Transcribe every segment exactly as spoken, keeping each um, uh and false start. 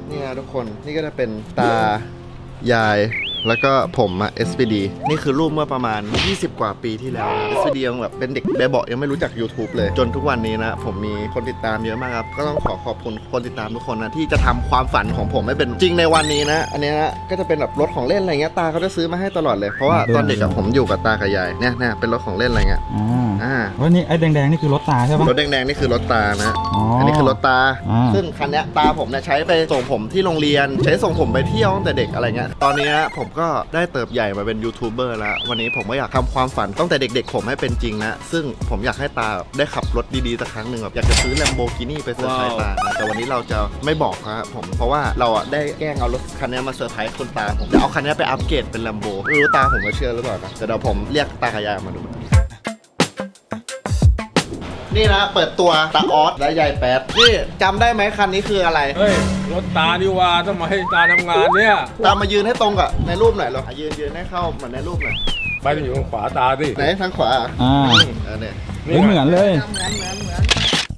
นี่นะทุกคนนี่ก็จะเป็นตายายแล้วก็ผมอะ เอส พี ดี นี่คือรูปเมื่อประมาณยี่สิบกว่าปีที่แล้ว เอส พี ดี ยังแบบเป็นเด็กแบบเบาะยังไม่รู้จัก YouTube เลยจนทุกวันนี้นะผมมีคนติดตามเยอะมากครับก็ต้องขอขอบคุณคนติดตามทุกคนนะที่จะทำความฝันของผมให้เป็นจริงในวันนี้นะอันนี้นะก็จะเป็นแบบรถของเล่นอะไรเงี้ยตาเขาจะซื้อมาให้ตลอดเลยเพราะว่าตอนเด็กกับผมอยู่กับตากับยายเนี่ยเนี่ยเป็นรถของเล่นอะไรเงี้ยอ่าว่านี่ไอ้แดงๆนี่คือรถตาใช่ปะรถแดงๆนี่คือรถตานะอันนี้คือรถตาซึ่งคันนี้ตาผมเนี่ยใช้ไปส่งผมที่โรงเรียนใช้ส่งผมไปเที่ยวตั้งแต่เด็กอะไรเงี้ยตอนนี้ผมก็ได้เติบใหญ่มาเป็นยูทูบเบอร์แล้ววันนี้ผมก็อยากทำความฝันตั้งแต่เด็กๆผมให้เป็นจริงนะซึ่งผมอยากให้ตาได้ขับรถดีๆสักครั้งหนึ่งแบบอยากจะซื้อ Lamborghini ไปเซอร์ไพรส์ตานะแต่วันนี้เราจะไม่บอกนะผมเพราะว่าเราอ่ะได้แกล้งเอารถคันนี้มาเซอร์ไพรส์คุณตาผมจะเอาคันนี้ไปอัปเกรดเป็น Lambo ไม่รู้ตาผมจะเชื่อหรือเปล่านะแต่เดี๋ยวผมเรียกตากับยายมาดูนี่นะเปิดตัวตาออสและยายแป๊ดนี่จำได้ไหมคันนี้คืออะไรเฮ้ยรถตาดิว่าทำไมตาทำงานเนี่ยตามายืนให้ตรงกับในรูปหน่อยหรอยืนยืนให้เข้าเหมือนในรูปหน่อยไปอยู่ทางขวาตาดิไหนทางขวาอ่าเออเนี่ยเหมือนเลยเหมือนเหมือนเหมือน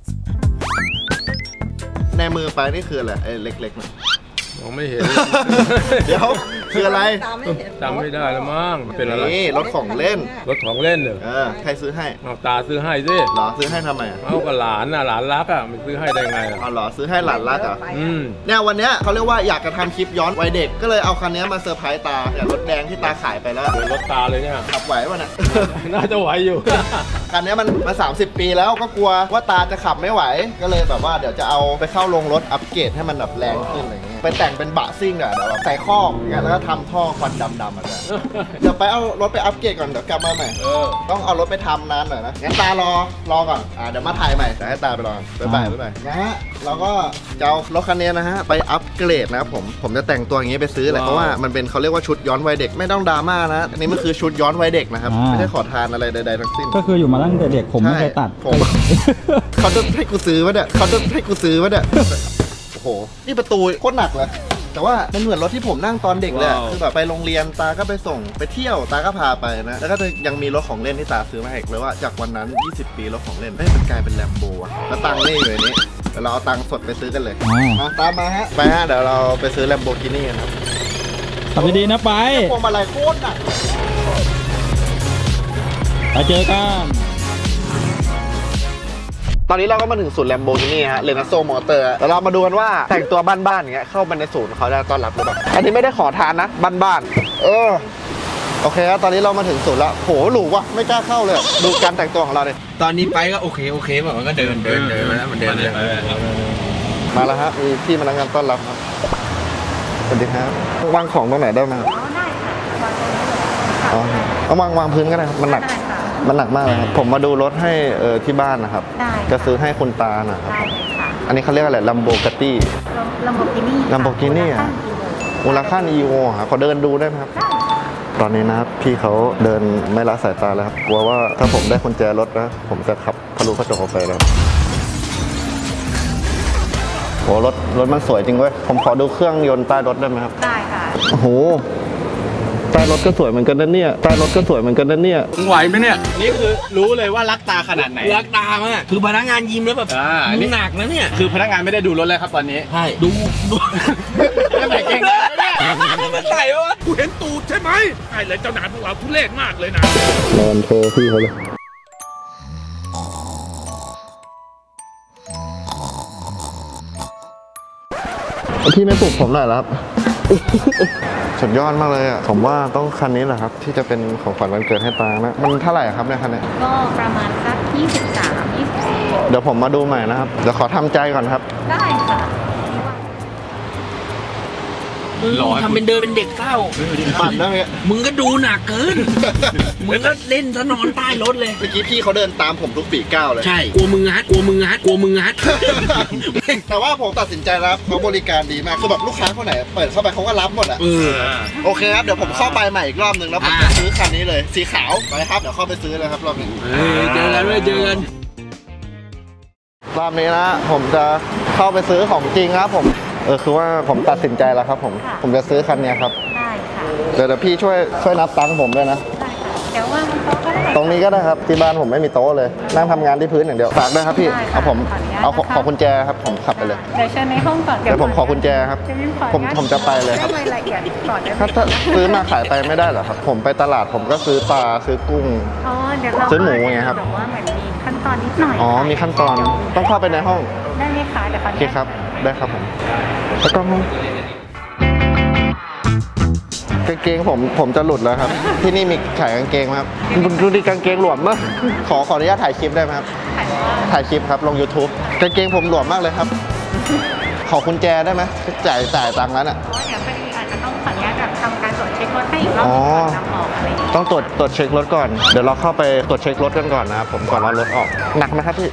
ในมือไปนี่คืออะไรไอ้เล็กๆน่ะมองไม่เห็นเดี๋ยวคืออะไรจำไม่ได้แล้วมั้งเป็นอะไรนี่รถของเล่นรถของเล่นเหรอเออใครซื้อให้ตาซื้อให้สิหรอซื้อให้ทำไมเอากับหลานน่ะหลานรักอ่ะมันซื้อให้ได้ไงอ่ะอ๋อหรอซื้อให้หลานรักอ่ะอืมเนี่ยวันเนี้ยเขาเรียกว่าอยากจะทำคลิปย้อนวัยเด็กก็เลยเอาคันนี้มาเซอร์ไพรส์ตาอย่างรถแดงที่ตาขายไปแล้วเป็นรถตาเลยเนี่ยขับไหวป่ะเนี่ยน่าจะไหวอยู่คันนี้มันมาสามสิบปีแล้วก็กลัวว่าตาจะขับไม่ไหวก็เลยแบบว่าเดี๋ยวจะเอาไปเข้าโรงรถอัปเกรดให้มันแบบแรงขึ้นอะไรเงี้ยไปแต่งเป็นบะซิ่งอ่ะเดี๋ยวแบบใส่ข้อแล้วก็ทำท่อควันดำๆอ่ะเดี๋ยวไปเอารถไปอัปเกรดก่อนเดี๋ยวกลับมาใหม่ต้องเอารถไปทำนานหน่อยนะงั้นตารอรอก่อนอ่าเดี๋ยวมาถ่ายใหม่เดี๋ยวให้ตาไปรอบ๊ายบายบ๊ายบายนะฮะเราก็จะเอารถคันนี้นะฮะไปอัปเกรดนะครับผมผมจะแต่งตัวอย่างนี้ไปซื้อแหละเพราะว่ามันเป็นเขาเรียกว่าชุดย้อนวัยเด็กไม่ต้องดราม่านะอันนี้มันคือชุดย้อนวัยเด็กนะครับไม่ได้ขอทานอะไรใดๆทั้งสิ้นก็คืออยู่มาตั้งแต่เด็กผมไม่เคยตัดผมเขาจะให้กูซื้อวะเนี่ยเขาจะให้กูซื้อวะเนี่ยโอ้โหนี่ประตูโคตรหนักเลยแต่ว่ามันเหมือนรถที่ผมนั่งตอนเด็กเลยคือแบบไปโรงเรียนตาก็ไปส่งไปเที่ยวตาก็พาไปนะแล้วก็จะยังมีรถของเล่นที่ตาซื้อมาให้เลยว่าจากวันนั้นยี่สิบปีรถของเล่นให้มันกลายเป็นแลมโบอ่ะแล้วตังค์นี่อยู่ในนี้เดี๋ยวเราเอาตังค์สดไปซื้อกันเลยมาตามมาฮะไปฮะเดี๋ยวเราไปซื้อแลมโบกินี่กันครับขับดีๆนะไปพวงมาลัยโคตรหนักไปเจอกันตอนนี้เราก็มาถึงศูนย์ Lamborghini ฮะเรนัสโซมอเตอร์แล้วเรามาดูกันว่าแต่งตัวบ้านๆอย่างเงี้ยเข้ามาในศูนย์เขาจะต้อนรับหรือเปล่าอันนี้ไม่ได้ขอทานนะบ้านๆเออโอเคครับตอนนี้เรามาถึงศูนย์แล้วโหหรูว่ะไม่กล้าเข้าเลยดูการแต่งตัวของเราเลยตอนนี้ไปก็โอเคโอเคแบบมันก็เดินเดินเดินมาแล้วมันเดินเลยมาแล้วฮะมีพี่พนักงานต้อนรับครับสวัสดีครับวางของตรงไหนได้ไหมครับได้ค่ะอ๋อเอาวางวางพื้นก็ได้ครับมันหนักมันหนักมากเลยครับผมมาดูรถให้เออที่บ้านนะครับจะซื้อให้คุณตานะครับอันนี้เขาเรียกอะไรลัมโบกาตี้ลัมโบกินี่ลัมโบกินี่อ่ะมูลค่าอีโวครับขอเดินดูได้ไหมครับตอนนี้นะครับพี่เขาเดินไม่ละสายตาแล้วครับกลัวว่าถ้าผมได้กุญแจรถนะผมจะขับทะลุกระจกออกไปแล้วโหรถรถมันสวยจริงเว้ยผมขอดูเครื่องยนต์ใต้รถได้ไหมครับได้ค่ะโอ้โหใต้รถก็สวยเหมือนกันนะเนี่ยใต้รถก็สวยเหมือนกันนะเนี่ยไหวไหมเนี่ยนี่คือรู้เลยว่ารักตาขนาดไหนรักตามากคือพนักงานยิ้มแล้วแบบนี่หนักนะเนี่ยคือพนักงานไม่ได้ดูรถเลยครับตอนนี้ใช่ดูดูไม่ไหวเก่งเลยเนี่ยมันใส่วะกูเห็นตูดใช่ไหมไอ้เลยเจ้าหนาพวกเราทุเรศมากเลยนะนอนเธอพี่เขาเลยพี่ไม่ปลุกผมหน่อยแล้วครับสุดยอดมากเลยอ่ะผมว่าต้องคันนี้แหละครับที่จะเป็นของขวัญวันเกิดให้ตานะมันเท่าไหร่ครับเนี่ยคันนี้ก็ประมาณสักยี่สิบสาม ยี่สิบสี่เดี๋ยวผมมาดูใหม่นะครับเดี๋ยวขอทำใจก่อนครับได้ค่ะทำเป็นเดินเป็นเด็กเศร้าปั่นได้ไหมมึงก็ดูหนักเกินมึงก็เล่นซะนอนใต้รถเลยเมื่อกี้พี่เขาเดินตามผมทุกปีก้าวเลยใช่กลัวมึงฮัดกลัวมึงฮัดกลัวมึงฮัดแต่ว่าผมตัดสินใจรับเขาบริการดีมากคือแบบลูกค้าคนไหนเปิดเข้าไปเขาก็รับหมดอ่ะโอเคครับเดี๋ยวผมเข้าไปใหม่อีกรอบหนึ่งแล้วผมจะซื้อคันนี้เลยสีขาวไปครับเดี๋ยวเข้าไปซื้อเลยครับรอบนี้เจอกันเจอกันรอบนี้นะผมจะเข้าไปซื้อของจริงครับผมเออคือว่าผมตัดสินใจแล้วครับผมผมจะซื้อคันนี้ครับได้ค่ะเดี๋ยวพี่ช่วยช่วยนับตังค์ผมด้วยนะได้ค่ะเดี๋ยวว่างบนโต๊ะก็ได้ตรงนี้ก็ได้ครับที่บ้านผมไม่มีโต๊ะเลยนั่งทำงานที่พื้นอย่างเดียวฝากด้วยครับพี่ได้ค่ะเอาผมขออนุญาตเอาขอนะคะขอกุญแจครับผมขับไปเลยเดี๋ยวเชิญในห้องก่อนเดี๋ยวผมขอกุญแจครับเดี๋ยวพิมขอผมอนุญาตผมจะไปเลยครับได้รายละเอียดก่อนได้ไหมถ้าถ้าซื้อมาขายไปไม่ได้เหรอครับ ผมไปตลาดผมก็ซื้อปลาซื้อกุ้งอ๋อเดี๋ยวเราซื้อหมูไงครับแบบว่าเหมือนมีขั้นตอนนิดหน่อยอ๋อมีขั้นตอนต้องเข้าไปในห้องได้ไหมคะเดี๋ยวขอโออนุเคญาตครับได้ครับผมแล้วก็ห้องกางเกงผมผมจะหลุดแล้วครับ ที่นี่มีขายกางเกงไหมครับดูดิกางเกงหลวมมากขอขออนุญาตถ่ายคลิปได้ไหมครับถ่ายว่าถ่ายคลิปครับลง YouTube กางเกงผมหลวมมากเลยครับ ขอกุญแจได้ไหมจ่ายจ่ายตังค์แล้วน่ะเพราะว่าเดี๋ยวพอดีอาจจะต้องขออนุญาตแบบทำการตรวจเช็ครถให้อีกรอบอ๋อก่อนนำออกอะไรอย่างเงี้ยต้องตรวจตรวจเช็ครถก่อนเดี๋ยวเราเข้าไปตรวจเช็ครถกันก่อนนะครับผมก่อนเอารถออกหนักไหมครับพี่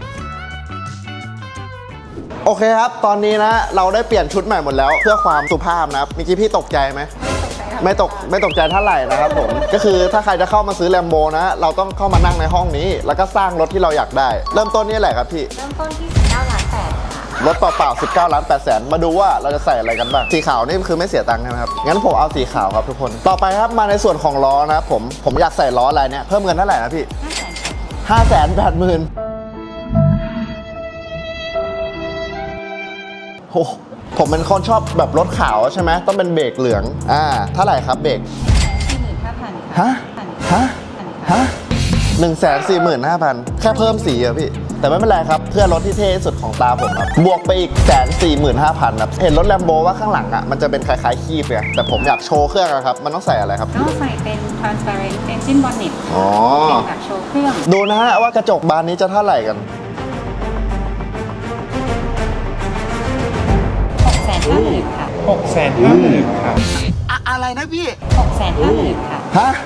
โอเคครับตอนนี้นะเราได้เปลี่ยนชุดใหม่หมดแล้วเพื่อความสุภาพนะครับเมื่อกี้พี่ตกใจไหมไม่ตกไม่ตกใจเท่าไหร่นะครับผมก็คือถ้าใครจะเข้ามาซื้อแลมโบนะเราต้องเข้ามานั่งในห้องนี้ แล้วก็สร้างรถที่เราอยากได้ เริ่มต้นนี่แหละครับพี่เริ่มต้นที่สิบเก้าล้านแปดค่ะรถเปล่าๆสิบเก้าล้านแปดแสนมาดูว่าเราจะใส่อะไรกันบ้างสีขาวนี่คือไม่เสียตังค์ใช่ไหมครับงั้นผมเอาสีขาวครับทุกคนต่อไปครับมาในส่วนของล้อนะครับผมผมอยากใส่ล้ออะไรเนี่ยเพิ่มเงินเท่าไหร่นะพี่ห้าแสนแปดหมื่นโอ้ผมเป็นคนชอบแบบรถขาวใช่ไหมต้องเป็นเบรกเหลืองอ่าเท่าไหร่ครับเบรกสี่หมื่นห้าพันฮะฮะฮะหนึ่งแสนสี่หมื่นห้าพันแค่เพิ่มสีอะพี่แต่ไม่เป็นไรครับเพื่อรถที่เท่ที่สุดของตาผมครับบวกไปอีกแสนสี่หมื่นห้าพันครับเห็นรถแลมโบว่าข้างหลังอะมันจะเป็นคล้ายๆคีบไงแต่ผมอยากโชว์เครื่องอะครับมันต้องใส่อะไรครับก็ใส่เป็น transparent engine bonnet อ๋อเป็นแบบโชว์เครื่องดูนะฮะว่ากระจกบานนี้จะเท่าไหร่กันหกแสนห้าหมื่นค่ะหกแสนห้าหมื่นครับอะไรนะพี่หกแสนห้าหมื่นค่ะฮะ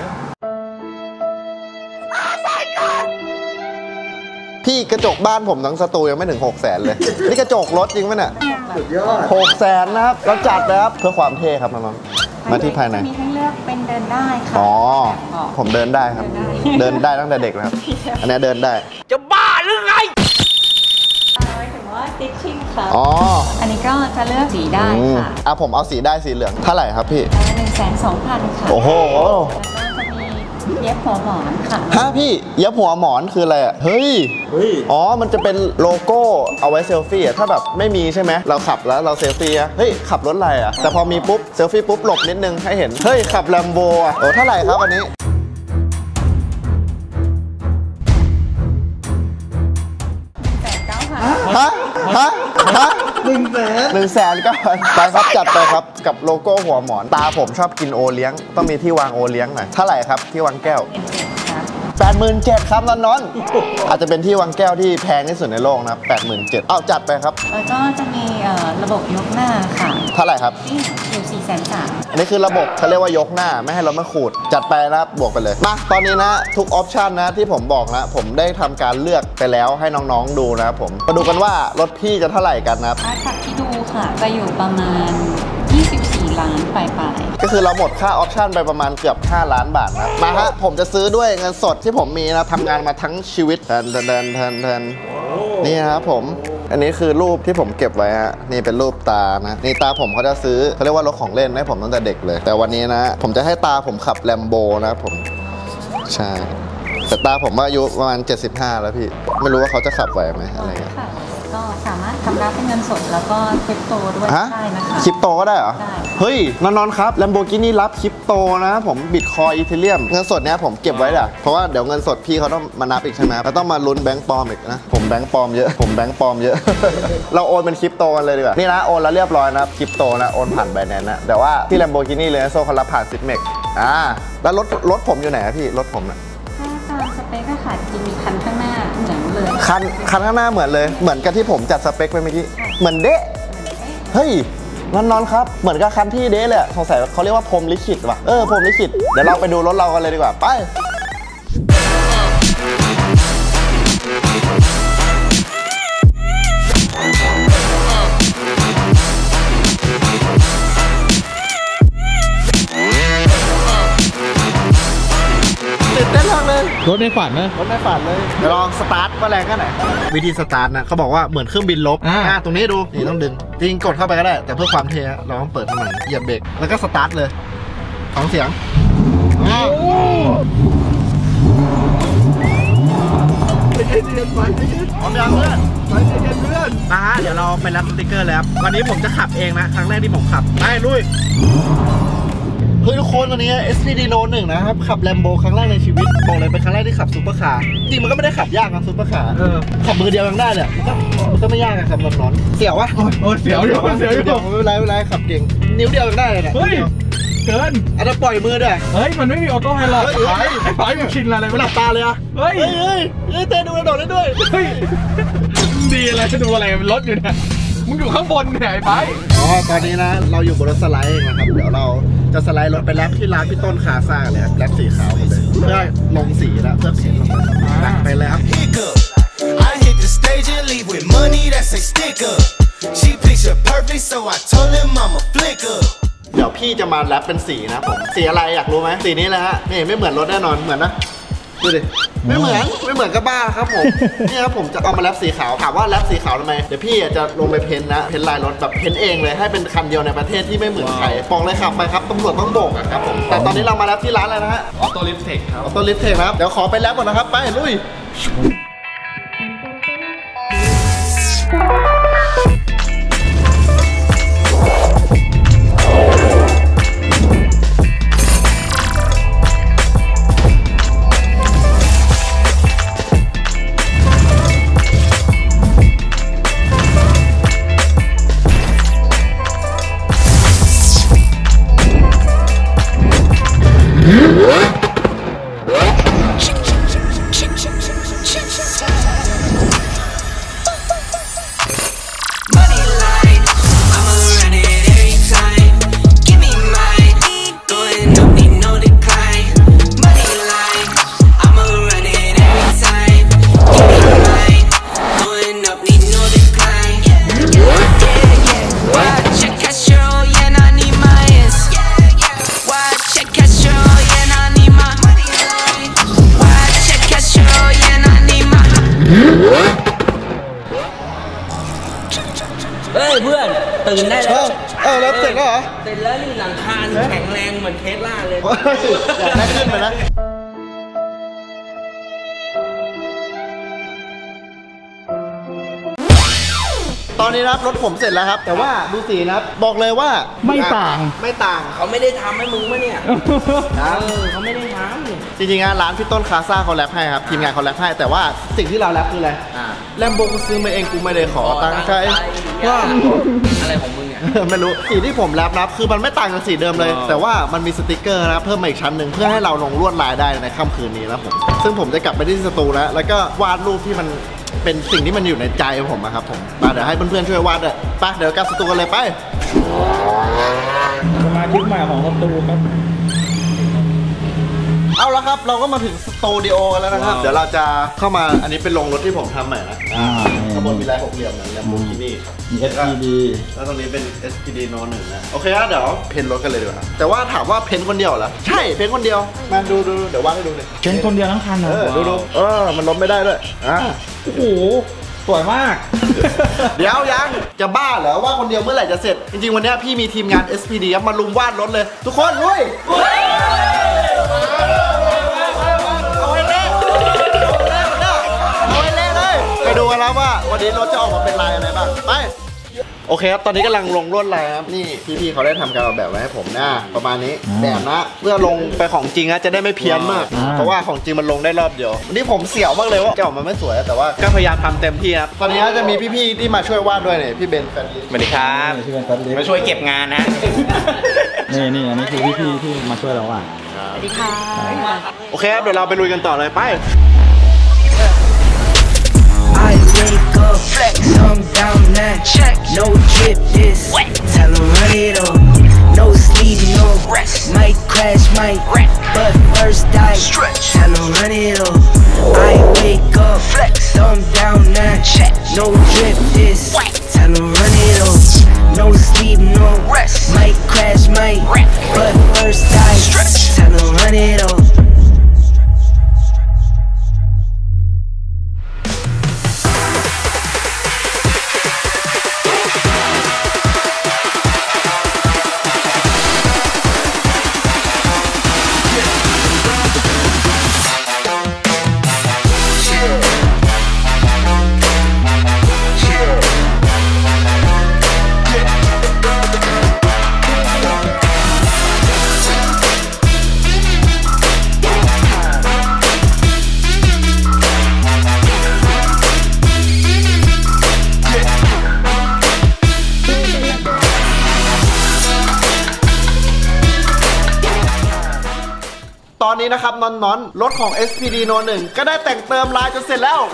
พี่กระจกบ้านผมทั้งสตูยังไม่ถึงหกแสนเลย นี่กระจกรถจริงไหมเนี่ยสุดยอดหกแสนนะครับเราจัดนะครับเพื่อความเท่ครับน้องๆมาที่ภายในจะมีให้เลือกเป็นเดินได้ค่ะอ๋อแบบเบาะผมเดินได้ครับ เดินได้ตั้งแต่เด็กนะครับ อันนี้เดินได้จะบ้าหรือไงหมายถึงว่า stitching ค่ะอ๋ออันนี้ก็จะเลือกสีได้อืมค่ะอ่ะผมเอาสีได้สีเหลืองเท่าไหร่ครับพี่หนึ่งแสนสองพันค่ะโอ้โหแล้วก็จะมีเย็บหัวหมอนค่ะฮะพี่เย็บหัวหมอนคืออะไรอ่ะ เฮ้ย อ๋อ มันจะเป็นโลโก้เอาไว้เซลฟี่อ่ะ ถ้าแบบไม่มีใช่ไหม เราขับแล้วเราเซลฟี่อ่ะ เฮ้ย ขับรถอะไรอ่ะ แต่พอมีปุ๊บ เซลฟี่ปุ๊บ หลบนิดนึงให้เห็น เฮ้ย ขับแลมโบอ่ะ โอ้เท่าไหร่ครับอันนี้แสนเก้าพันฮะ ฮะ ฮะหนึ่งแสนหนึ่งแสนก็ไปครับจัดไปครับกับโลโก้หัวหมอนตาผมชอบกินโอเลี้ยงต้องมีที่วางโอเลี้ยงหน่อยเท่าไหร่ครับที่วางแก้วเป็นเจ็ดค่ะแปดหมื่นเจ็ดครับนอนนอนอาจจะเป็นที่วางแก้วที่แพงที่สุดในโลกนะครับแปดหมื่นเจ็ดเอาจัดไปครับแล้วก็จะมีเอ่อระบบยกหน้าค่ะเท่าไหร่ครับที่อยู่สี่แสนสามอันนี้คือระบบเขาเรียกว่ายกหน้าไม่ให้รถมันขูดจัดไปนะครับบวกไปเลยมาตอนนี้นะทุกออปชันนะที่ผมบอกนะผมได้ทำการเลือกไปแล้วให้น้องๆดูนะครับผมมาดูกันว่ารถพี่จะเท่าไหร่กันนะครับค่าจากที่ดูค่ะ จะอยู่ประมาณยี่สิบสี่ล้านปลายๆก็คือเราหมดค่าออปชันไปประมาณเกือบห้าล้านบาทนะมาฮะผมจะซื้อด้วยเงินสดที่ผมมีนะทำงานมาทั้งชีวิตแทนแทนแทนแทนแทนนี่นะครับผมอันนี้คือรูปที่ผมเก็บไว้ฮะนี่เป็นรูปตานะนี่ตาผมเขาจะซื้อเขาเรียกว่ารถของเล่นให้ผมตั้งแต่เด็กเลย แต่วันนี้นะผมจะให้ตาผมขับแลมโบนะครับผมใช่แต่ตาผมว่าอายุประมาณเจ็ดสิบห้าแล้วพี่ไม่รู้ว่าเขาจะขับไหวไหมอะไรเงี้ยค่ะก็สามารถทำรับเป็นเงินสดแล้วก็คริปโตด้วยฮะได้นะคะคริปโตก็ได้เหรอได้เฮ้ยนอนๆครับ Lamborghini รับคริปโตนะผมบิตคอยอีเทเรียมเงินสดเนี้ยผมเก็บไว้แหละเพราะว่าเดี๋ยวเงินสดพี่เขาต้องมานับอีกใช่ไหมแล้วต้องมาลุ้นแบงค์ปลอมอีกนะผมแบงค์ปลอมเยอะผมแบงค์ปลอมเยอะ เราโอนเป็นคริปโตกันเลยดีกว่านี่นะโอนแล้วเรียบร้อยนะครับคริปโตนะโอนผ่านไบแนนซ์นะแต่ว่าที่ Lamborghini เลยนะโซ่เขารับผ่านซิปเมกอ่าแล้วรถรถผมอยู่ไหนอะพี่รถผมนะถ้าตามสเปคก็ค่ะจริงมีคันข้างหน้าเหมือนเลยคันคันข้างหน้าเหมือนเลยเหมือนกับที่ผมจัดสเปคไปเมื่อกี้เหมือนเดะเฮ้ยนอนๆครับเหมือนกับคันที่เดะเลยสงสัยเขาเรียกว่าพรหมลิขิตว่ะเออพรหมลิขิตเดี๋ยวเราไปดูรถเรากันเลยดีกว่าไปตื่นเต้นมากเลยรถในฝันนะรถไม่ฝันเลยเดี๋ยวลองสตาร์ทว่าแรงแค่ไหนวิธีสตาร์ทนะเขาบอกว่าเหมือนเครื่องบินลบอ่าอ่าตรงนี้ดูนี่ต้องดึงจริงกดเข้าไปก็ได้แต่เพื่อความเท่เราต้องเปิดทำไมเหยียบเบรกแล้วก็สตาร์ทเลยฟังเสียงอ้าวเย็นเย็นไปเย็นพร้อมยังเพื่อนไปเย็นเพื่อนมาฮะเดี๋ยวเราไปรับสติกเกอร์แล้ววันนี้ผมจะขับเองนะครั้งแรกที่ผมขับไปลุยเฮ้ยทุกคนวันนี้ เอส พี ดี โน หนึ่งนะครับขับแลมโบครั้งแรกในชีวิตบอกเลยเป็นครั้งแรกที่ขับซูเปอร์คาร์จริงมันก็ไม่ได้ขับยากนะซูเปอร์คาร์ขับมือเดียวยังได้เนี่ยมันก็มันก็ไม่ยากอะขับนอนๆเสียววะโอ้เสียวอยู่เสียวอยู่ไม่เป็นไรไม่เป็นไรขับเก่งนิ้วเดียวยังได้เลยเนี่ยเฮ้ยเกินอาจจะปล่อยมือด้วยเฮ้ยมันไม่มีออโต้ไฮไลท์ไอ้ไอ้ไฟมันชินอะไรไม่หลับตาเลยอะเฮ้ยเฮ้ยเฮ้ยเต้นดูกระโดดได้ด้วยเฮ้ยดีอะไรจะดูอะไรมันรถอยู่เนี่ยมึงอยู่ข้างบนเนี่ยไอ้ไฟอ๋อตอนนี้นะเราอยู่บนรถสไลด์เองนะครับเดี๋ยวเราจะสไลด์รถไปแลปที่ร้านพี่ต้นคาซ่าเลยครับแลปสีขาวหมดเลยเพื่อลงสีแล้วเพื่อเขียนลงไปไปเลยครับ I hit the stage and leave with money that's a sticker she picture perfect so I told him I'm a flicker เดี๋ยวพี่จะมาแรปเป็นสีนะผมสีอะไรอยากรู้ไหมสีนี้แหละฮะนี่ไม่เหมือนรถแน่นอนเหมือนนะดูดิไม่เหมือนไม่เหมือนกับบ้าครับผมนี่ครับผมจะเอามาแรปสีขาวถามว่าแรปสีขาวทำไมเดี๋ยวพี่จะลงไปเพ้นนะเพ้นลายรถแบบเพ้นเองเลยให้เป็นคันเดียวในประเทศที่ไม่เหมือนใครบอกเลยขับไปครับตำรวจต้องโบกอะครับผมแต่ตอนนี้เรามาแรปที่ร้านอะไรนะฮะออโต้ลิฟเทคครับออโต้ลิฟเทคครับเดี๋ยวขอไปแรปก่อนนะครับไปลุยเฮ้ยเพื่อนตื่นได้แล้วเออแล้วเสร็จแล้วเหรอเสร็จแล้วนี่หลังคาแข็งแรงเหมือนเทสลาเลยอยากได้ขึ้นไปนะตอนนี้นะครับรถผมเสร็จแล้วครับแต่ว่าดูสีนะครับบอกเลยว่าไม่ต่างไม่ต่างเขาไม่ได้ทำให้มึงมั้ยเนี่ยเออเขาไม่ได้ทำจริงๆนะร้านพี่ต้นคาซ่าเขาแรปให้ครับทีมงานเขาแรปให้แต่ว่าสิ่งที่เราแรปคืออะไรแลมโบกูซื้อมาเองกูไม่ได้ขอตังค์ใครว่าอะไรของมึงเนี่ยไม่รู้สีที่ผมแรปนะคือมันไม่ต่างจากสีเดิมเลยแต่ว่ามันมีสติกเกอร์นะเพิ่มมาอีกชั้นหนึ่งเพื่อให้เราลงลวดลายได้ในค่ำคืนนี้นะผมซึ่งผมจะกลับไปที่สตูแล้วแล้วก็วาดรูปที่มันเป็นสิ่งที่มันอยู่ในใจผมนะครับผมมาเดี๋ยวให้เพื่อนๆช่วยวาดเลยไปเดี๋ยวกลับสตูกันเลยไปสมาชิกใหม่ของสตูครับเอาละครับเราก็มาถึงสตูดิโอแล้วนะครับเดี๋ยวเราจะเข้ามาอันนี้เป็นโรงรถที่ผมทำใหม่นะข้างบนมีลายหกเหลี่ยมนะแลมโบกินี่มี เอส พี ดีแล้วตรงนี้เป็น เอส พี ดี โน หนึ่งนะโอเคครับเดี๋ยวเพ้นรถกันเลยดีกว่าแต่ว่าถามว่าเพ้นคนเดียวเหรอใช่เพ้นคนเดียวมาดูดูเดี๋ยววาดให้ดูเลยเพ้นคนเดียวทั้งคันเหรอดูดูเออมันล้มไม่ได้ด้วยอ่ะโอ้โหสวยมากเดี๋ยวยังจะบ้าเหรอว่าคนเดียวเมื่อไหร่จะเสร็จจริงๆวันนี้พี่มีทีมงาน เอส พี ดี มาลุมวาดรถเลยทุกคนลุยเอาไว้เล่เอาไว้เล่เลยไปดูกันแล้วว่าวันนี้รถจะออกมาเป็นลายอะไรบ้างไปโอเคครับตอนนี้กำลังลงลวดลายครับนี่พี่ๆเขาได้ทำการออกแบบไว้ให้ผมนะประมาณนี้แบบนะเพื่อลงไปของจริงนะจะได้ไม่เพี้ยนมากเพราะว่าของจริงมันลงได้รอบเดียววันนี้ผมเสียวมากเลยว่าจะออกมาไม่สวยแต่ว่าก็พยายามทำเต็มที่ครับตอนนี้จะมีพี่ๆที่มาช่วยวาดด้วยเนี่ยพี่เบนแฟนลิสสวัสดีครับมาช่วยเก็บงานนะนี่นี่อันนี้คือพี่ๆที่มาช่วยเราอ่ะสวัสดีค่ะโอเคครับเดี๋ยวเราไปลุยกันต่อเลยไป I wake up, flex, thumb down that check, no drip this, tell them run it up, no sleep, no rest, might crash, might wreck, but first I stretch, tell them run it up, I wake up, flex, thumb down that check, no drip this, tell them run it up, no sleep, no rest, might crash, might wreck, but first I stretch, tell them run it up. ตอนนี้นะครับนอนนอนรถของ เอส พี ดี โน หนึ่ง ก็ได้แต่งเติมลายจนเสร็จแล้ว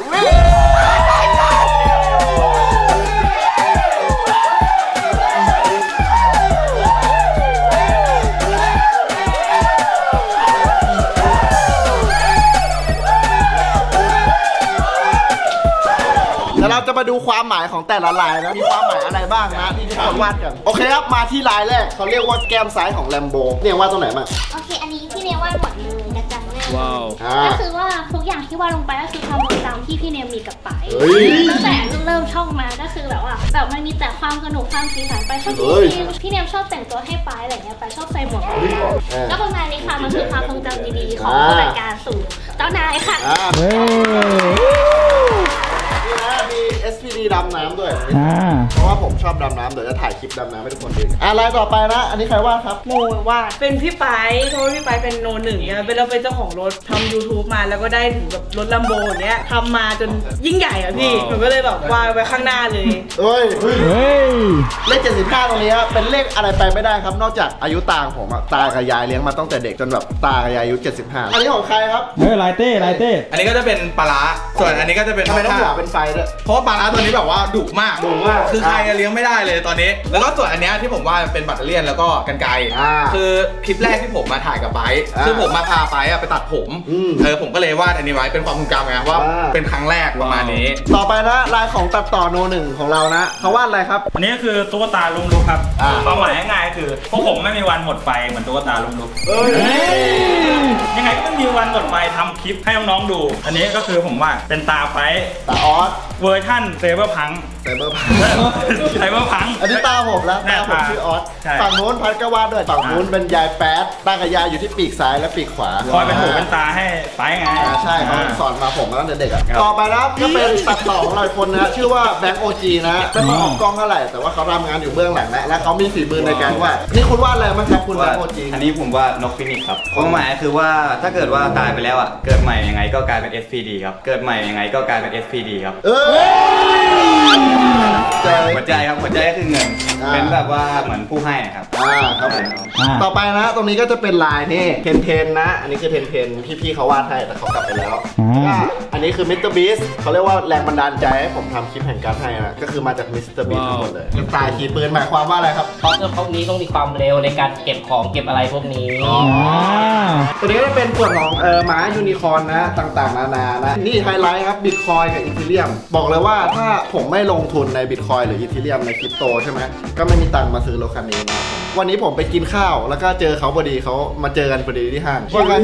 แล้วเราจะมาดูความหมายของแต่ละลายนะมีความหมายอะไรบ้างนะที่ทุกคนวาดกันโอเคครับมาที่ลายแรกเขาเรียกว่าแก้มซ้ายของแลมโบเนี่ยว่าตรงไหนบ้างโอเคอันนี้พี่เนวาดหมดเลยนะจ๊ะแม่ว้าวก็คือว่าทุกอย่างที่วาดลงไปก็คือความทรงจำที่พี่เนวมีกับไปเฮ้ยตั้งแต่เริ่มช่องมาก็คือแบบว่าแบบมันมีแต่ความสนุกความสีสันไปชอบเฮ้ยพี่พี่เนวชอบแต่งตัวให้ไปอะไรเงี้ยไปชอบใส่หมวกก็ประมาณนี้ค่ะมันคือความทรงจำดีๆของผู้จัดการสู่เจ้านายค่ะอ่าเฮ้ยนี่นะมี เอส พี ดี ดำน้ำด้วยอ่าเพราะว่าผมชอบดำน้ำเดี๋ยวจะถ่ายคลิปดำน้ำให้ทุกคนดูอ่ะลายต่อไปนะ อันนี้ใครวาดครับโมว่าเป็นพี่ไปเพราะว่าพี่ไปเป็นโนหนึ่งเนี่ยเป็นเราเป็นเจ้าของรถทำ YouTube มาแล้วก็ได้ถึงแบบรถลัมโบเนี้ยทำมาจนยิ่งใหญ่อ่ะพี่หนูก็เลยแบบวางไว้ข้างหน้าเลยเอ้ยเฮ้ยเลขเจ็ดสิบห้าตรงนี้ครับเป็นเลขอะไรไปไม่ได้ครับ นอกจากอายุตาของผมอะตากับยายเลี้ยงมาตั้งแต่เด็กจนแบบตากับยายอายุเจ็ดสิบห้าอันนี้ของใครครับเฮ้ยลายเต้ลายเต้อันนี้ก็จะเป็นปลาร้าส่วนอันนี้ก็จะเป็นทำไมต้องหัวข้าวเป็นไฟด้วยเพราะว่าปลาร้าตัวนี้แบบว่าดุมากดุมากคือใครเลี้ยงไม่ได้เลยตอนนี้ แล้วก็ส่วนอันเนี้ยที่ผมว่าเป็นแบตเตอรี่แล้วก็กรรไกรอ่าคือคลิปแรกที่ผมมาถ่ายกับไบค์อ่าคือผมมาพาไบค์อะไปตัดผมอืมเออผมก็เลยวาดอันนี้ไว้เป็นความทรงจำไงว่าอ่าเป็นครั้งแรกประมาณนี้ต่อไปนะลายของตัดต่อโนหนึ่งของเรานะเขาวาดอะไรครับอันนี้ก็คือตุ๊กตาลุมลุกครับอ่าความหมายง่ายๆคือพวกผมไม่มีวันหมดไฟเหมือนตุ๊กตาลุมลุกเอ้ยยังไงก็ไม่มีวันหมดไฟทำคลิปให้น้องๆดู อันนี้ก็คือผมว่าเป็นตาไฟตาออสเวอร์ชั่นเซเบอร์พังไซเบอร์พังไซเบอร์พังอันนี้ตาผมแล้วหน้าตาผมตาชื่อออสใช่ฝั่งโน้นพัดก็วาดด้วยฝั่งโน้นเป็นยายแป๊ดตากับยายอยู่ที่ปีกซ้ายและปีกขวาคอยเป็นหูเป็นตาให้ไฟไงอ่าใช่เขาสอนมาผมมาตั้งแต่เด็กอ่ะต่อไปนะครับก็เป็นตัดต่อของเราอีกคนนะชื่อว่าแบงค์โอจีนะไม่ค่อยออกกล้องเท่าไหร่แต่ว่าเขาทำงานอยู่เบื้องหลังนะและเขามีฝีมือในการวาดนี่คุณวาดอะไรบ้างครับคุณแบงค์โอจีอันนี้ผมว่านกฟินิกส์ครับความหมายคือว่าถ้าเกิดว่าตายไปแล้วอ่ะเกิดใหม่ยังไงก็กลายเป็น เอส พี ดี ครับเกิดใหม่ยังไงก็กลายเป็น เอส พี ดี ครับเอ้ยใจหัวใจครับหัวใจก็คือเงินอ่าเป็นแบบว่าเหมือนผู้ให้ครับอ่าครับผมอ่าต่อไปนะ ตรงนี้ก็จะเป็นลายนี่เทนเทนนะ อันนี้คือเทนเทนพี่ๆเขาวาดให้แต่เขากลับไปแล้วอ่าก็อันนี้คือมิสเตอร์บีสเขาเรียกว่าแรงบันดาลใจให้ผมทำคลิปแห่งการให้นะก็คือมาจากมิสเตอร์บีสทั้งหมดเลยตายขี่ปืนหมายความว่าอะไรครับเพราะเครื่องพวกนี้ต้องมีความเร็วในการเก็บของเก็บอะไรพวกนี้อ๋อ ตัวนี้ก็จะเป็นส่วนของเออม้ายูนิคอร์นนะต่างๆนานานะนี่ไฮไลท์ครับบิตคอยกับอีทีเรียมบอกเลยว่าถ้าผมไม่ลงทุนในบิตคอยหรืออีทีเรียมในคริปโตใช่ไหมก็ไม่มีตังค์มาซื้อรถคันนี้นะวันนี้ผมไปกินข้าวแล้วก็เจอเขาพอดีเขามาเจอกันพอดีที่ห้างว่าไง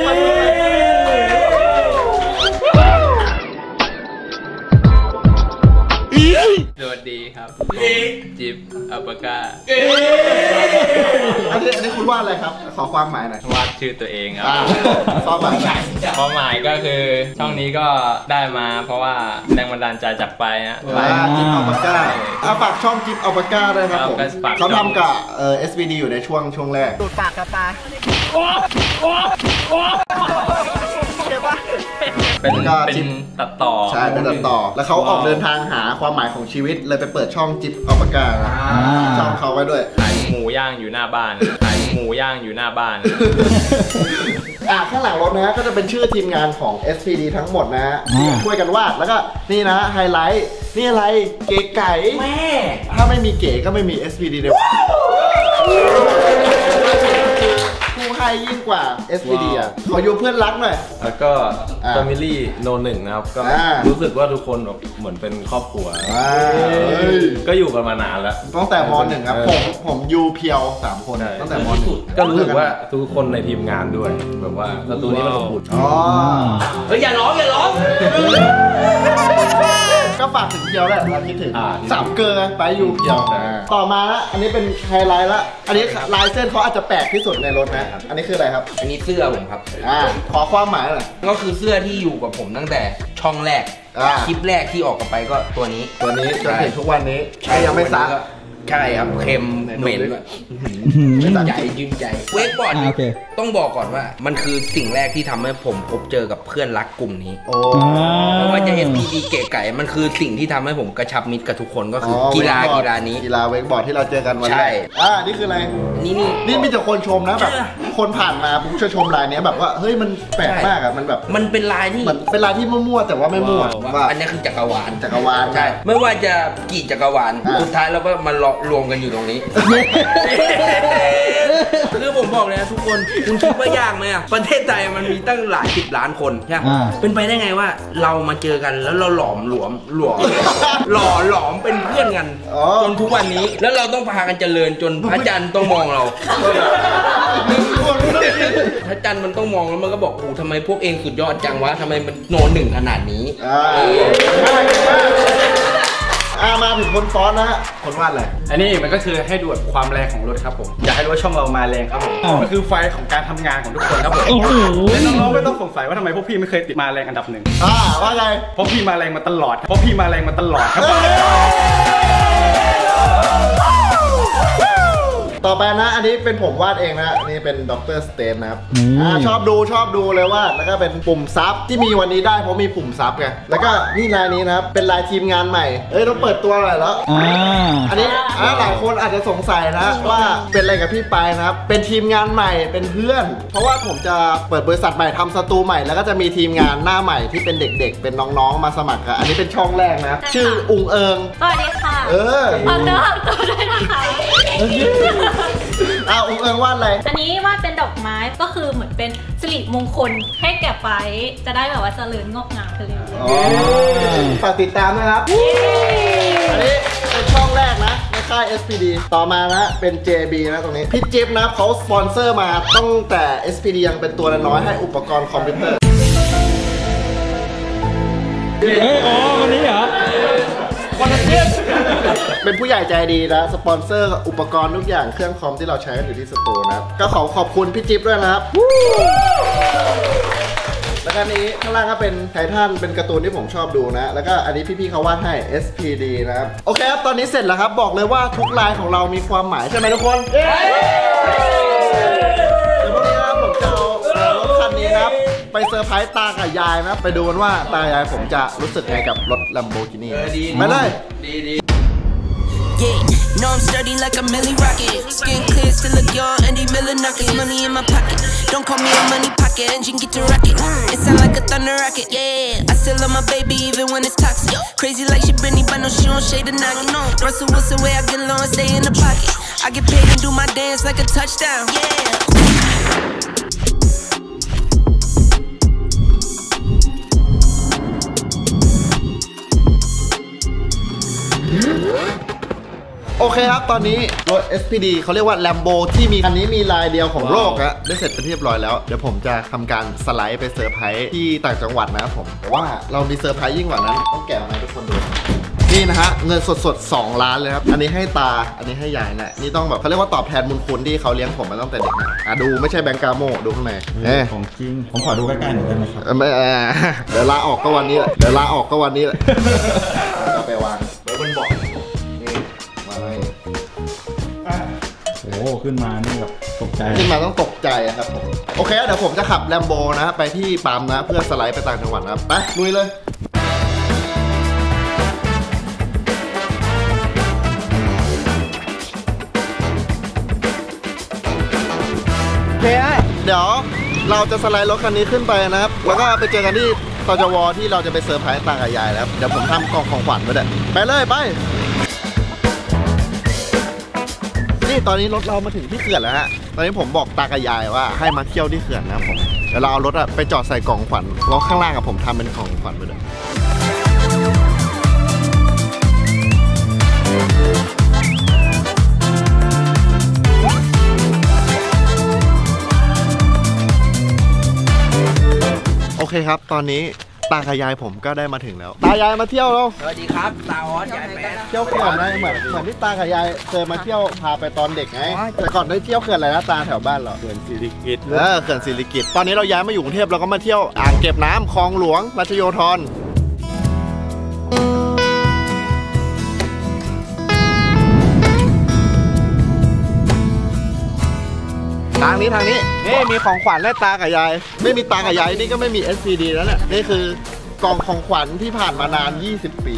สวัสดีครับจิ๊บอัปปากาอันนี้อันนี้คุณว่าอะไรครับขอความหมายหน่อยวาดชื่อตัวเองครับอ่าความหมายความหมายก็คือช่องนี้ก็ได้มาเพราะว่าแรงบันดาลใจจากไปฮะอ่าจิ๊บอัลปาก้าอ่ะฝากช่องจิ๊บอัลปาก้าด้วยครับผมครับฝากช่เขาองทำกับเอ่อ เอส วี ดี อยู่ในช่วงช่วงแรกดูดปากกับตาเป็นก็เป็นจิ๊บตัดต่อใช่เป็นตัดต่อ แล้วเขาออกเดินทางหาความหมายของชีวิตเลยไปเปิดช่องจิ๊บอัลปาก้านะช่องเขาไว้ด้วยขายหมูย่างอยู่หน้าบ้านขายหมูย่างอยู่หน้าบ้านอ่ะข้างหลังรถนะฮะก็จะเป็นชื่อทีมงานของ เอส พี ดี ทั้งหมดนะฮะอ่าช่วยกันวาดแล้วก็นี่นะไฮไลท์นี่อะไรเก๋ไก่แม่ถ้าไม่มีเก๋ก็ไม่มี เอส พี ดี ในผู้ให้ยิ่งกว่า เอส พี ดี อ่ะขออยู่เพื่อนรักหน่อยแล้วก็อ่า Family โนหนึ่งนะครับ ก็อ่ารู้สึกว่าทุกคนแบบเหมือนเป็นครอบครัวว้าวก็อยู่กันมานานแล้วตั้งแต่มหนึ่งครับ ผมผมยูเพียวสามคนใช่ตั้งแต่มหนึ่งก็รู้สึกว่าทุกคนในทีมงานด้วย แบบว่าสตูนี้มันอบอุ่นอ๋อเฮ้ยอย่าร้องอย่าร้องก็ฝากถึงเพียวแหละเราคิดถึงอ่าสามเกลือไปยูเพียวอ่าต่อมาละอันนี้เป็นไฮไลท์ละอันนี้ลายเส้นเขาอาจจะแปลกที่สุดในรถนะอันนี้คืออะไรครับอันนี้เสื้อผมครับอ่าขอความหมายหน่อยก็คือเสื้อที่อยู่กับผมตั้งแต่ช่องแรกอ่าคลิปแรกที่ออกกันไปก็ตัวนี้ตัวนี้จนถึงทุกวันนี้ก็ยังไม่ซักใช่ครับเค็มเหม็นอะยืนใจยืนใจเวกบอร์ดอ่าโอเคต้องบอกก่อนว่ามันคือสิ่งแรกที่ทำให้ผมพบเจอกับเพื่อนรักกลุ่มนี้โอ้เพราะว่าจะ เอส พี ดี เก๋ไก่มันคือสิ่งที่ทำให้ผมกระชับมิตรกับทุกคนก็คืออกีฬากีฬานี้กีฬาเวกบอร์ดที่เราเจอกันวันแรกใช่อ่านี่คืออะไรนี่นี่นี่มีแต่คนชมนะแบบคนผ่านมาผมจะชมลายเนี้ยแบบว่าเฮ้ยมันแปลกมากอ่ะมันแบบมันเป็นลายที่เหมือนเป็นลายที่มั่วๆแต่ว่าไม่มั่วว่าอันนี้คือจักรวาลจักรวาลใช่ไม่ว่าจะกี่จักรวาลอ่าสุดท้ายเราก็มารวมกันอยู่ตรงนี้ คือผมบอกเลยนะทุกคนคุณคิดว่ายากไหมอ่ะประเทศไทยมันมีตั้งหลายสิบล้านคนใช่ไหมอ่าเป็นไปได้ไงว่าเรามาเจอกันแล้วเราหลอมหลวมหลวม หล่อหลอมเป็นเพื่อนกันอ๋อจนทุกวันนี้แล้วเราต้องพากันเจริญจนพระจันทร์ต้องมองเราพระจันทร์มันต้องมองแล้วมันก็บอกโอ้ทำไมพวกเองสุดยอดจังวะทำไมมันโนหนึ่งขนาดนี้อ่าอ่ามาถึงคนซ้อนนะฮะคนวาดอะไรอันนี้มันก็คือให้ดูแบบความแรงของรถครับผมอยากให้รู้ว่าช่องเรามาแรงครับผมอ้าวมันคือไฟของการทำงานของทุกคนครับผมโอ้โหและน้องๆไม่ต้องสงสัยว่าทำไมพวกพี่ไม่เคยติดมาแรงอันดับหนึ่งอ่าว่าไงเพราะพี่มาแรงมาตลอดเพราะพี่มาแรงมาตลอดครับต่อไปนะอันนี้เป็นผมวาดเองนะอันนี่เป็นด็อกเตอร์สเตนนะครับอืมอ่าชอบดูชอบดูเลยวาดแล้วก็เป็นปุ่มซับที่มีวันนี้ได้เพราะมีปุ่มซับไงแล้วก็นี่ลายนี้นะครับเป็นลายทีมงานใหม่เอ้ยต้องเปิดตัวหน่อยแล้วอ่าอันนี้อ่าหลายคนอาจจะสงสัยนะว่าเป็นอะไรกับพี่ปายนะครับเป็นทีมงานใหม่เป็นเพื่อน เพราะว่าผมจะเปิดบริษัทใหม่ทำสตูใหม่แล้วก็จะมีทีมงานหน้าใหม่ที่เป็นเด็กๆ เป็นน้องๆมาสมัครกันอันนี้เป็นช่องแรกนะชื่ออุงเอิงสวัสดีค่ะเออฝากเนื้อฝากตัวด้วยนะคะอ้าวอุงเอิงวาดอะไรอันนี้วาดเป็นดอกไม้ก็คือเหมือนเป็นสิริมงคลให้แก่ไฟจะได้แบบว่าเจริญงอกงามไปเรื่อยอ๋อฝากติดตามนะครับ อันนี้เป็นช่องแรกนะในค่าย เอส พี ดี ต่อมานะเป็น เจ บี นะตรงนี้ พี่จิ๊บนะเขาสปอนเซอร์มาตั้งแต่ เอส พี ดี ยังเป็นตัวน้อยให้อุปกรณ์คอมพิวเตอร์เอ้ยอ๋อวันนี้เหรอวันอาทิตย์เป็นผู้ใหญ่ใจดีนะสปอนเซอร์อุปกรณ์ทุกอย่างเครื่องคอมที่เราใช้กันอยู่ที่สตูนะครับก็ขอขอบคุณพี่จิ๊บด้วยนะครับ แล้วก็อันนี้ข้างล่างก็เป็นไททันเป็นการ์ตูนที่ผมชอบดูนะแล้วก็อันนี้พี่ๆเขาวาดให้ เอส พี ดี นะครับโอเคครับตอนนี้เสร็จแล้วครับบอกเลยว่าทุกลายของเรามีความหมายใช่ไหมทุกคนเดี๋ยวพรุ่งนี้นะครับผมจะเอารถคันนี้นะครับไปเซอร์ไพรส์ตากับยายนะไปดูกันว่าตายายผมจะรู้สึกไงกับรถ Lamborghini ไปเลย Yeah, know I'm sturdy like a Millie Rocket. Skin clear, still look young, Andy Miller knockers. Money in my pocket. Don't call me a money pocket. Engine get to rocket. It sound like a thunder rocket. Yeah, I still love my baby even when it's toxic. Crazy like she Britney, but no, she don't shade the knock. No, Russell Wilson way I get low and stay in the pocket. I get paid and do my dance like a touchdown. Yeah. โอเคครับตอนนี้รถ เอส พี ดี เขาเรียกว่า Lambo ที่มีคันนี้มีลายเดียวของโลกอะได้เสร็จเป็นที่เรียบร้อยแล้วเดี๋ยวผมจะทำการสไลด์ไปเซอร์ไพรส์ที่ต่างจังหวัดนะครับผมแต่ว่าเรามีเซอร์ไพรส์ยิ่งกว่านั้นต้องแกะออกมาให้ทุกคนดูนี่นะฮะเงินสดๆสองล้านเลยครับอันนี้ให้ตาอันนี้ให้ยายนะนี่ต้องแบบเขาเรียกว่าตอบแทนบุญคุณที่เขาเลี้ยงผมมาตั้งแต่เด็กนะอ่ะดูไม่ใช่แบงก์กาโมดูข้างในเอ๊ะของจริงผมขอดูใกล้ๆหน่อยได้ไหมครับเอ่อไม่เอ่อเดี๋ยวลาออกก็วันนี้แหละเดี๋ยวลาออกก็วันนี้แหละเอาไปวางไว้บนเบาะนี่มาเลยโอ้โหขึ้นมานี่แบบตกใจขึ้นมาต้องตกใจอะครับผมโอเคเดี๋ยวผมจะขับแลมโบนะไปที่ปั๊มนะเพื่อสไลด์ไปต่างจังหวัดนะครับไปลุยเลยโอเคเดี๋ยวเราจะสไลด์รถคันนี้ขึ้นไปนะครับแล้วก็ไปเจอกันที่ตจวที่เราจะไปเซอร์ไพรส์ตากับยายแล้วเดี๋ยวผมทำกล่องของขวัญไว้ด้วยไปเลยไปนี่ตอนนี้รถเรามาถึงที่เขื่อนแล้วฮะตอนนี้ผมบอกตากับยายว่าให้มาเที่ยวที่เขื่อนนะครับผมเดี๋ยวเราเอารถอะไปจอดใส่กล่องขวัญแล้วข้างล่างอะผมทำเป็นกล่องขวัญไปเลยโอเคครับตอนนี้ตากับยายผมก็ได้มาถึงแล้วตายายมาเที่ยวแล้วสวัสดีครับตาออสยายแป๊ดเที่ยวเขื่อนนะเหมือนเหมือนที่ตากับยายเคยมาเที่ยวพาไปตอนเด็กไงแต่ก่อนได้เที่ยวเขื่อนอะไรนะตาแถวบ้านเราเขื่อนสิริกิติ์เออเขื่อนสิริกิติ์ตอนนี้เราย้ายมาอยู่กรุงเทพเราก็มาเที่ยวอ่างเก็บน้ำคลองหลวงรัชโยธรทางนี้ทางนี้นี่มีของขวัญและตากับยายไม่มีตากับยายนี่ก็ไม่มี เอส พี ดี แล้วเนี่ยนี่คือกล่องของขวัญที่ผ่านมานานยี่สิบปี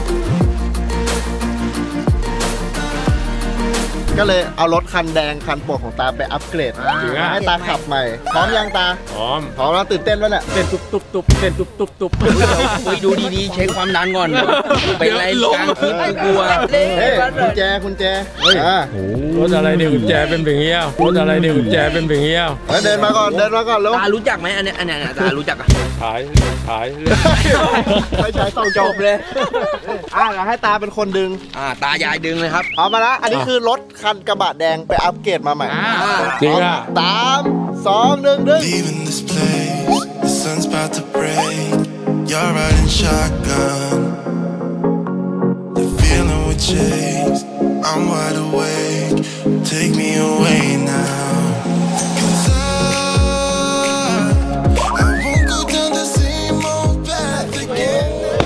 ก็เลยเอารถคันแดงคันโปรดของตาไปอัปเกรดให้ตาขับใหม่พร้อมยังตาพร้อมพร้อมแล้วตื่นเต้นแล้วเนี่ยเต้นตุบตุบตุบเต้นตุบตุบตุบไปดูดีๆเช็คความดันก่อนเป็นไรกลางคลิปกลัวเฮ้ยคุณแจคุณแจรถอะไรเนี่ยกุญแจเป็นแบบนี้รถอะไรเนี่ยกุญแจเป็นแบบนี้เดินมาก่อนเดินมาก่อนแล้วตารู้จักไหมอันนี้อันนี้ตารู้จักอ่ะขายขายไม่ใช่ต้องจบเลยอ่ะให้ตาเป็นคนดึงอ่าตายายดึงเลยครับเอามาละอันนี้คือรถคันกระบะแดงไปอัปเกรดมาใหม่จริงอ่ะสามสองหนึ่งดึง The sun's about to break. You're riding shotgun. The feeling will chase. I'm wide awake. Take me away now. 'Cause I, I won't go down the same old path again.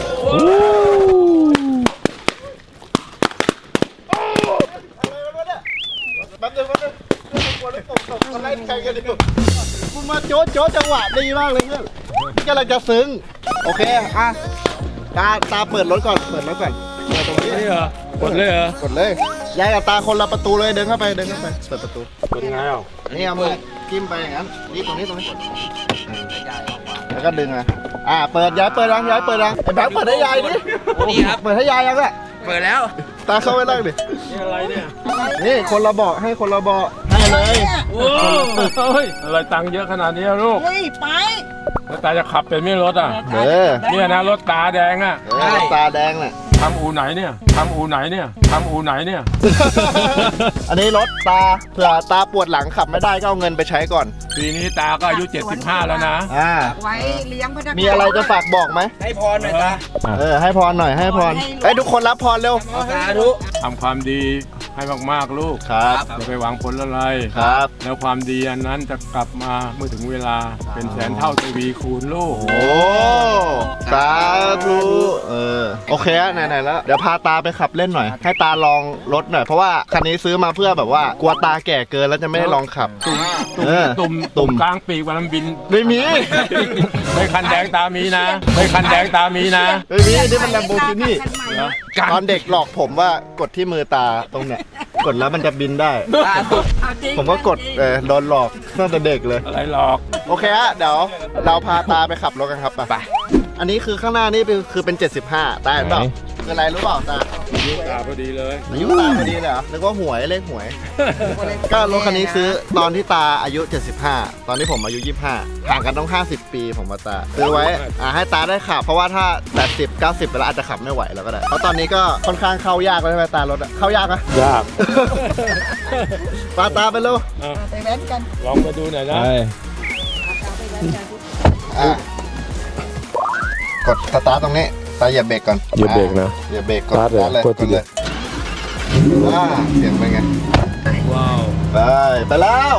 แป๊บนึงแป๊บนึงกลัวรถตกตกมาไล่ใครกันดิคุณมาโจ๊ะโจ๊ะจังหวะดีมากเลยเพื่อนนี่กำลังจะซึ้งโอเคอ่ะตาตาเปิดรถก่อนเปิดรถก่อนเปิดตรงนี้นี่เหรอกดเลยเหรอกดเลยยายกับตาคนละประตูเลยเดินเข้าไปเดินเข้าไปเปิดประตูกดไงอ่ะนี่เอามือจิ้มไปอย่างนั้นนี่ตรงนี้ตรงนี้แล้วก็ดึงอ่ะอ่ะเปิดยายเปิดรังยายเปิดรังไอ้แบงค์เปิดให้ยายดินี่ครับเปิดให้ยายยังอ่ะเปิดแล้วตาเข้าไปนั่งดินี่อะไรเนี่ยนี่คนละเบาะให้คนละเบาะให้เลยโอ้ยอะไรตังค์เยอะขนาดนี้ลูกเฮ้ยไปแล้วตาจะขับเป็นไม่รถอ่ะเออเนี่ยนะรถตาแดงอ่ะรถตาแดงน่ะทำอูไหนเนี่ยทำอูไหนเนี่ยทำอูไหนเนี่ยอันนี้รถตาเผื่อตาปวดหลังขับไม่ได้ก็เอาเงินไปใช้ก่อนปีนี้ตาก็อายุเจ็ดสิบห้าแล้วนะอ่าไว้เลี้ยงพนักงานมีอะไรจะฝากบอกไหมให้พรหน่อยตาเออให้พรหน่อยให้พรไอ้ทุกคนรับพรเร็วสาธุทำความดีให้มากๆลูกครับอย่าไปหวังผลอะไรครับแล้วความดีอันนั้นจะกลับมาเมื่อถึงเวลาเป็นแสนเท่าทวีคูณลูกโอ้สาธุเออโอเคอะไหนๆแล้วเดี๋ยวพาตาไปขับเล่นหน่อยให้ตาลองรถหน่อยเพราะว่าคันนี้ซื้อมาเพื่อแบบว่ากลัวตาแก่เกินแล้วจะไม่ได้ลองขับตุ่มตุ่มตุ่มกลางปีกวันบินไม่มีไม่คันแดงตามีนะไม่คันแดงตามีนะไม่มีนี่มัน Lamborghini ตอนเด็กหลอกผมว่ากดที่มือตาตรงเนี้ยกดแล้วมันจะบินได้ผมก็กดเออโดนหลอกตั้งแต่เด็กเลยอะไรหลอกโอเคฮะเดี๋ยวเราพาตาไปขับรถกันครับไปอันนี้คือข้างหน้านี่คือเป็นเจ็ดสิบห้าตาเห็นเปล่าคืออะไรรู้เปล่าตาอายุตาพอดีเลยอายุตาพอดีเลยเหรอนึกว่าหวยเลขหวยก็รถคันนี้ซื้อตอนที่ตาอายุเจ็ดสิบห้าตอนที่ผมอายุยี่สิบห้าห่างกันต้องห้าสิบปีผมว่าตาซื้อไว้อ่าให้ตาได้ขับเพราะว่าถ้าแปดสิบ เก้าสิบไปแล้วอาจจะขับไม่ไหวแล้วก็ได้เพราะตอนนี้ก็ค่อนข้างเข้ายากเลยใช่ไหมตารถเข้ายากอะยากปาตาไปเลยไปแว้นกันลองมาดูหน่อยนะกดสตาร์ทตรงนี้ตาเหยียบเบรกก่อนเหยียบเบรกนะเหยียบเบรกกดสตาร์ทเลยกดเลยว้าเสียงเป็นไงว้าวไปไปแล้ว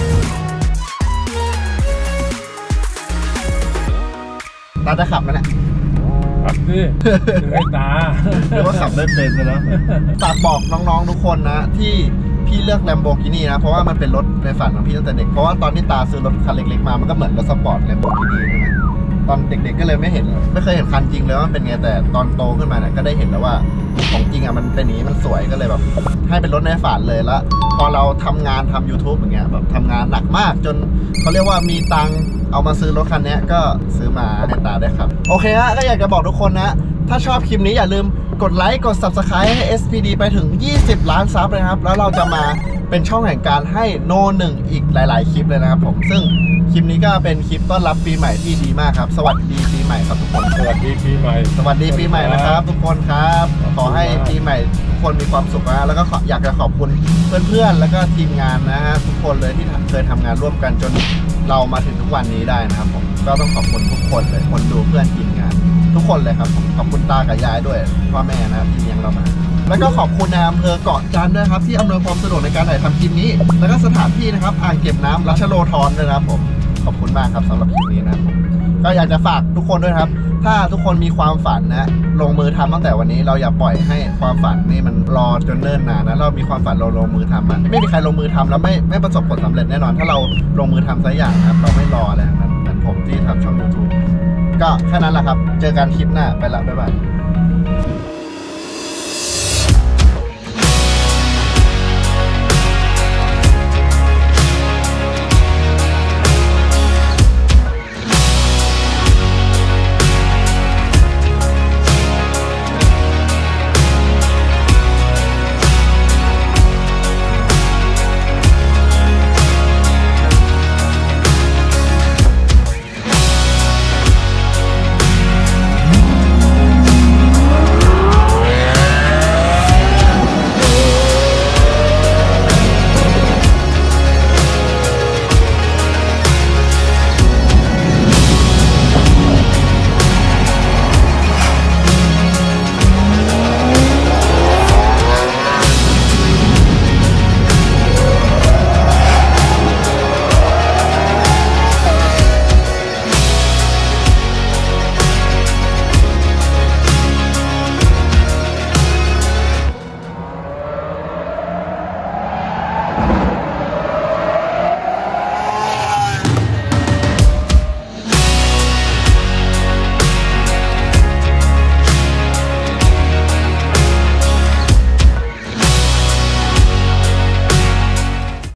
ตาจะขับไหมเนี่ยขับสิไม่ตาเรียกว่าขับได้เป็นแล้วฝากบอกน้องๆทุกคนนะที่พี่เลือก Lamborghini นะเพราะว่ามันเป็นรถในฝันของพี่ตั้งแต่เด็กเพราะว่าตอนที่ตาซื้อรถคันเล็กๆมามันก็เหมือนรถสปอร์ต Lamborghini ใช่ไหมตอนเด็กๆก็เลยไม่เห็นไม่เคยเห็นคันจริงเลยว่ามันเป็นไงแต่ตอนโตขึ้นมาเนี่ยก็ได้เห็นแล้วว่าของจริงอ่ะมันเป็นอย่างนี้มันสวยก็เลยแบบให้เป็นรถในฝันเลยแล้วพอเราทำงานทำ YouTube อย่างเงี้ยแบบทำงานหนักมากจนเขาเรียกว่ามีตังค์เอามาซื้อรถคันนี้ก็ซื้อมาให้ตาได้ครับโอเคฮะก็อยากจะบอกทุกคนนะถ้าชอบคลิปนี้อย่าลืมกดไลค์กด ซับสไครบ์ ให้ เอส พี ดี ไปถึงยี่สิบล้านซับเลยครับแล้วเราจะมาเป็นช่องแห่งการให้โนหนึ่งอีกหลายๆคลิปเลยนะครับผมซึ่งคลิปนี้ก็เป็นคลิปต้อนรับปีใหม่ที่ดีมากครับสวัสดีปีใหม่ครับทุกคนสวัสดีปีใหม่สวัสดีปีใหม่นะครับทุกคนครับขอให้ปีใหม่ทุกคนมีความสุขนะแล้วก็อยากจะขอบคุณเพื่อนๆแล้วก็ทีมงานนะฮะทุกคนเลยที่เคยทำงานร่วมกันจนเรามาถึงทุกวันนี้ได้นะครับผมก็ต้องขอบคุณทุกคนเลยคนดูเพื่อนทีมงานทุกคนเลยครับขอบคุณตากับยายด้วยพ่อแม่นะครับที่เลี้ยงเรามาแล้วก็ขอบคุณนายอำเภอเกาะจันทร์นะครับที่อำนวยความสะดวกในการถ่ายทำคลิปนี้แล้วก็สถานที่นะครับอ่างเก็บน้ำรัชโลธรด้วยนะครับผมขอบคุณมากครับสำหรับคลิปนี้นะครับก็อยากจะฝากทุกคนด้วยครับ ถ้าทุกคนมีความฝันนะลงมือทำตั้งแต่วันนี้เราอย่าปล่อยให้ความฝันนี่มันรอจนเนิ่นนานนะเรามีความฝันเราลงมือทำมันไม่มีใครลงมือทำแล้วไม่ไม่ประสบผลสำเร็จแน่นอนถ้าเราลงมือทำสักอย่างนะครับเราไม่รออะไรทั้งนั้นเหมือนผมที่ทำช่อง YouTube ก็แค่นั้นแหละครับเจอกันคลิปหน้าไปละบ๊ายบาย